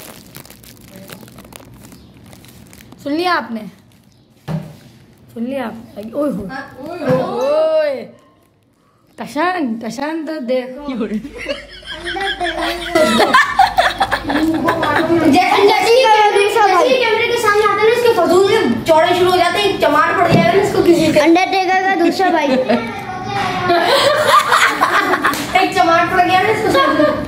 सुन लिया आपने? सुन लिया आप? ओए टशन टशन तो देखो। कैमरे के सामने आता है ना, इसके फजूल में चौड़े शुरू हो जाते हैं, चमाट पड़ जाएगा ना इसको किसी से। अंडरटेकर का दूसरा भाई एक चमाट पड़ गया ना इसको।